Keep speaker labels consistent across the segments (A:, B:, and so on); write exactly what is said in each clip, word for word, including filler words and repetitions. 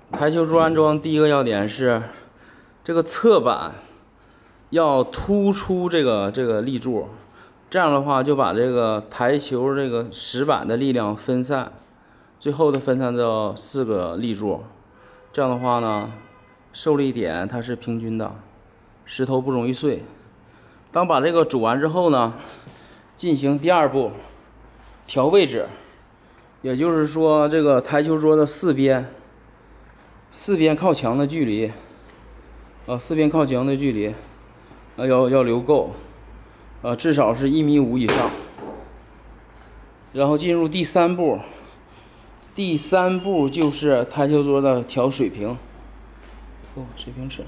A: 台球桌安装第一个要点是，这个侧板要突出这个这个立柱，这样的话就把这个台球这个石板的力量分散，最后的分散到四个立柱，这样的话呢，受力点它是平均的，石头不容易碎。当把这个组完之后呢，进行第二步调位置，也就是说这个台球桌的四边。 四边靠墙的距离，呃，四边靠墙的距离，呃，要要留够，呃，至少是一米五以上。然后进入第三步，第三步就是台球桌的调水平。哦，水平尺，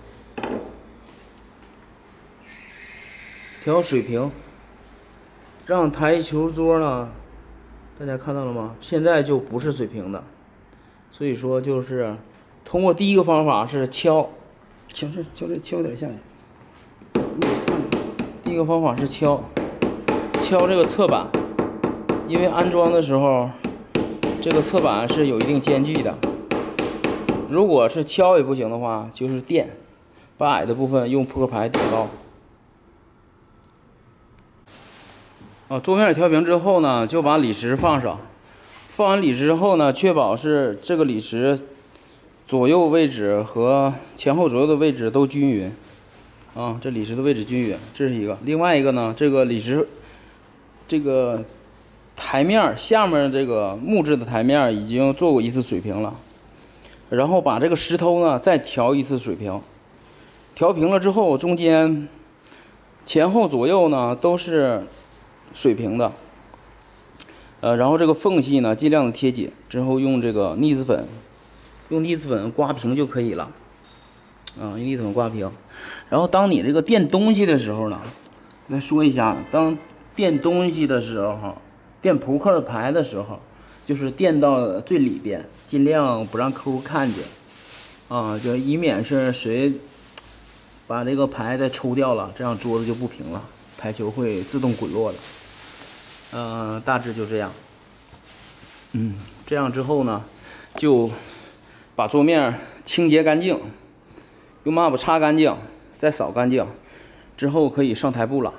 A: 调水平，让台球桌呢，大家看到了吗？现在就不是水平的。 所以说，就是通过第一个方法是敲，敲这敲这敲点下去。第一个方法是敲，敲这个侧板，因为安装的时候，这个侧板是有一定间距的。如果是敲也不行的话，就是垫，把矮的部分用扑克牌顶高。啊，桌面调平之后呢，就把锂石放上。 放完锂石之后呢，确保是这个锂石左右位置和前后左右的位置都均匀，啊，这锂石的位置均匀，这是一个。另外一个呢，这个锂石这个台面下面这个木质的台面已经做过一次水平了，然后把这个石头呢再调一次水平，调平了之后，中间前后左右呢都是水平的。 呃，然后这个缝隙呢，尽量的贴紧，之后用这个腻子粉，用腻子粉刮平就可以了。啊，用腻子粉刮平。然后当你这个垫东西的时候呢，再说一下，当垫东西的时候，垫扑克牌的时候，就是垫到最里边，尽量不让客户看见。啊，就以免是谁把这个牌再抽掉了，这样桌子就不平了，台球会自动滚落的。 嗯、呃，大致就这样。嗯，这样之后呢，就把桌面清洁干净，用抹布擦干净，再扫干净，之后可以上台布了。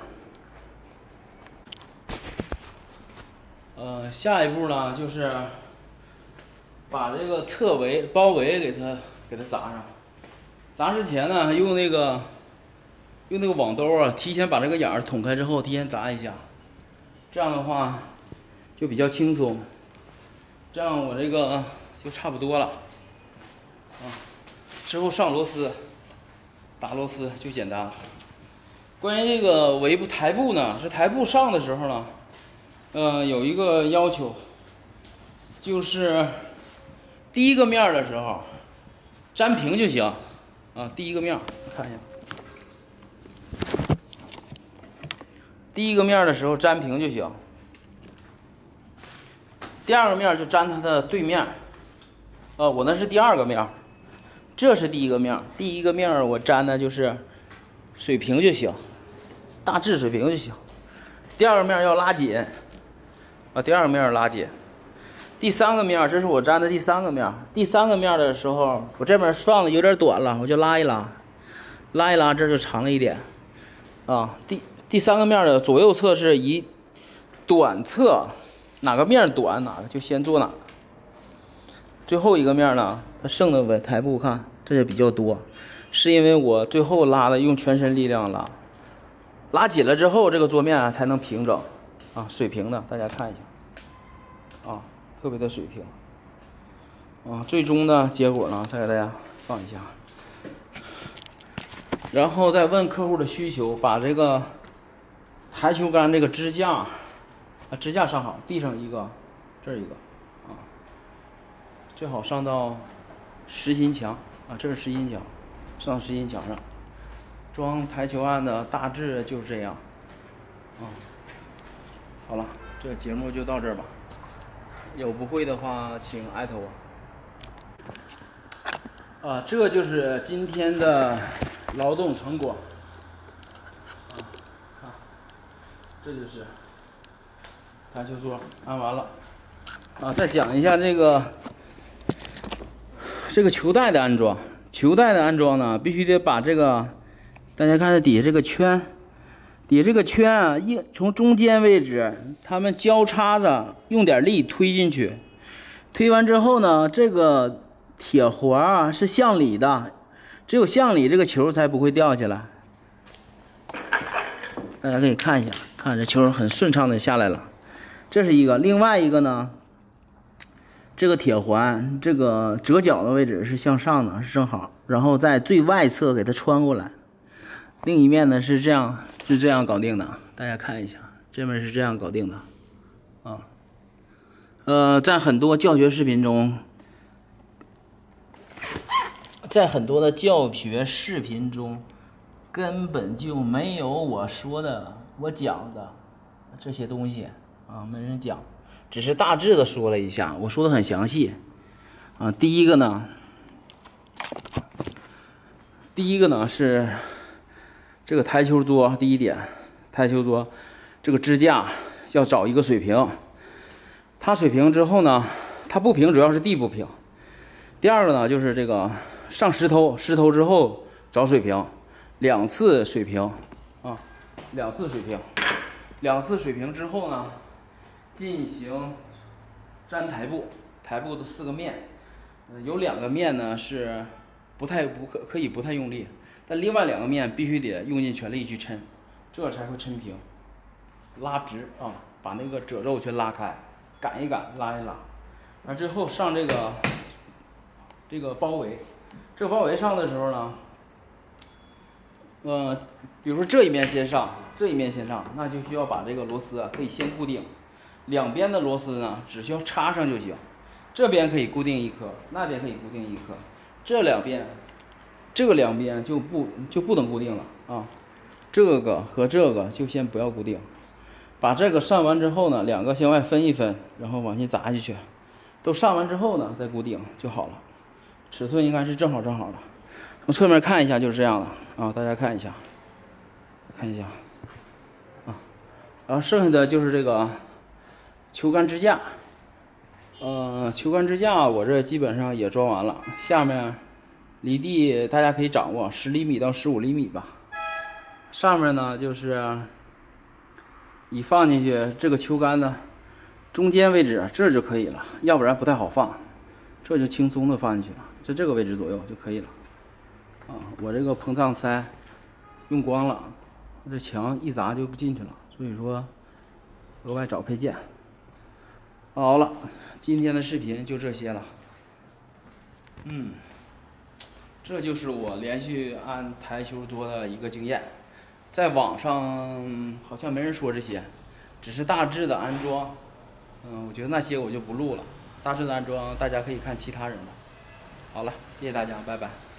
A: 呃，下一步呢，就是把这个侧围、包围给它给它砸上。砸之前呢，用那个用那个网兜啊，提前把这个眼儿捅开之后，提前砸一下。 这样的话就比较轻松，这样我这个就差不多了啊。之后上螺丝，打螺丝就简单了。关于这个围布台布呢，是台布上的时候呢，呃，有一个要求，就是第一个面的时候粘平就行啊。第一个面看一下。 第一个面的时候粘平就行，第二个面就粘它的对面。呃，我那是第二个面，这是第一个面。第一个面我粘的就是水平就行，大致水平就行。第二个面要拉紧，啊，第二个面拉紧。第三个面，这是我粘的第三个面。第三个面的时候，我这边放的有点短了，我就拉一拉，拉一拉，这就长了一点。啊，第。 第三个面的左右侧是以短侧，哪个面短哪个就先做哪个。最后一个面呢，它剩的台布看这就比较多，是因为我最后拉的用全身力量拉，拉紧了之后这个桌面啊才能平整，啊水平的，大家看一下，啊特别的水平，啊最终的结果呢再给大家放一下，然后再问客户的需求，把这个。 台球杆这个支架，啊，支架上好，地上一个，这儿一个，啊，最好上到实心墙啊，这是实心墙，上实心墙上。装台球案的大致就是这样，啊，好了，这节目就到这儿吧。有不会的话，请艾特我。啊，这就是今天的劳动成果。 这就是台球桌安完了啊！再讲一下这个这个球带的安装，球带的安装呢，必须得把这个，大家看这底下这个圈，底下这个圈啊，一从中间位置，它们交叉着，用点力推进去。推完之后呢，这个铁环啊是向里的，只有向里，这个球才不会掉下来。大家可以看一下，看这球很顺畅的下来了，这是一个。另外一个呢，这个铁环这个折角的位置是向上的，是正好，然后在最外侧给它穿过来。另一面呢是这样，是这样搞定的。大家看一下，这面是这样搞定的，啊，呃，在很多教学视频中，在很多的教学视频中。根本就没有我说的、我讲的这些东西啊，没人讲，只是大致的说了一下，我说的很详细啊。第一个呢，第一个呢是这个台球桌，第一点，台球桌这个支架要找一个水平，它水平之后呢，它不平主要是地不平。第二个呢就是这个上石头，石头之后找水平。两次水平，啊，两次水平，两次水平之后呢，进行粘台布，台布的四个面，呃，有两个面呢是不太不可可以不太用力，但另外两个面必须得用尽全力去抻，这才会抻平，拉直啊，把那个褶皱全拉开，赶一赶，拉一拉，然后最后上这个这个包围，这个包围上的时候呢。呃，比如说这一面先上，这一面先上，那就需要把这个螺丝啊可以先固定，两边的螺丝呢只需要插上就行，这边可以固定一颗，那边可以固定一颗，这两边，这个两边就不就不能固定了啊，这个和这个就先不要固定，把这个上完之后呢，两个向外分一分，然后往进砸进去，都上完之后呢再固定就好了，尺寸应该是正好正好的。从侧面看一下就是这样的啊，大家看一下，看一下啊，然后剩下的就是这个球杆支架，呃，球杆支架我这基本上也装完了，下面离地大家可以掌握十厘米到十五厘米吧，上面呢就是你放进去这个球杆的中间位置这就可以了，要不然不太好放，这就轻松的放进去了，在这个位置左右就可以了。啊，我这个膨胀塞用光了，这墙一砸就不进去了，所以说额外找配件。好了，今天的视频就这些了。嗯，这就是我连续安台球桌的一个经验，在网上好像没人说这些，只是大致的安装。嗯，我觉得那些我就不录了，大致的安装大家可以看其他人的。好了，谢谢大家，拜拜。